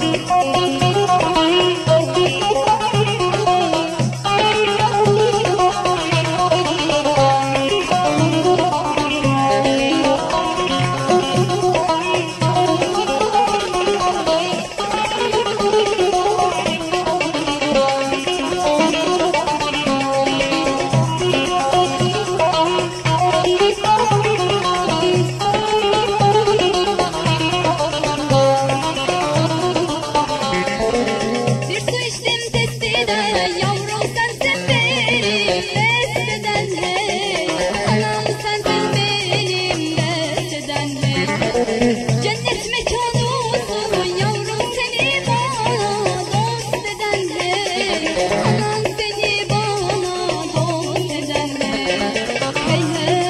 Cennet mekanı olsun yavrum seni bana dost eden hey. Anan seni bana dost eden hey.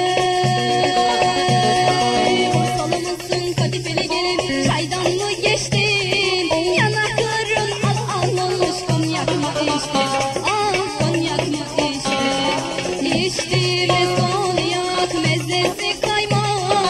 Hey hey. Bursalı mısın kadifeli gelin çaydan mı geçtin? Yanakların al olmuş konyak mı içtin? Ah konyak mı içtin? İçtiğimiz konyak mezzesi kaymak.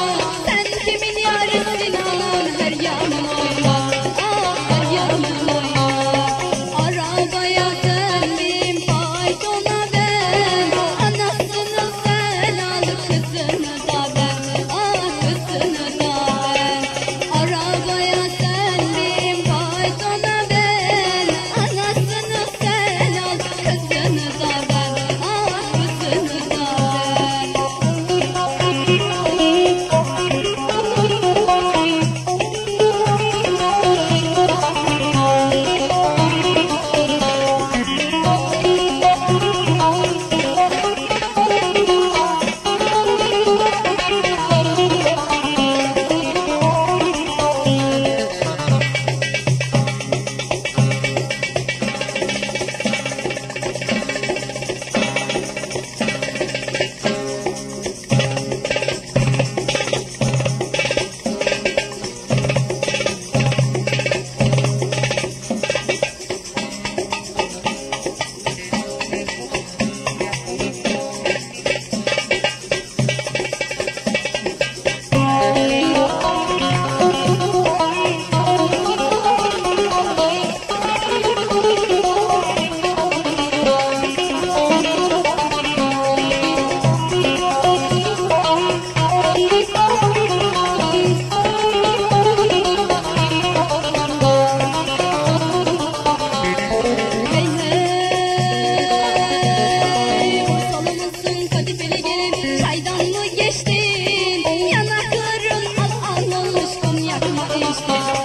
Çaydan mı geçtin? Yanakların al olmuş konyak mı içtin?